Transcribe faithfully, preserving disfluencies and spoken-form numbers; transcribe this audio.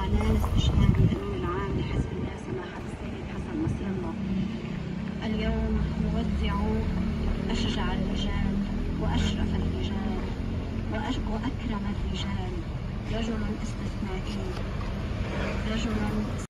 إعلان استشهاد الأمين العام لحزب الله سماحة السيد حسن نصر الله. اليوم نودع أشجع الرجال وأشرف الرجال وأكرم الرجال، رجل استثنائي، رجل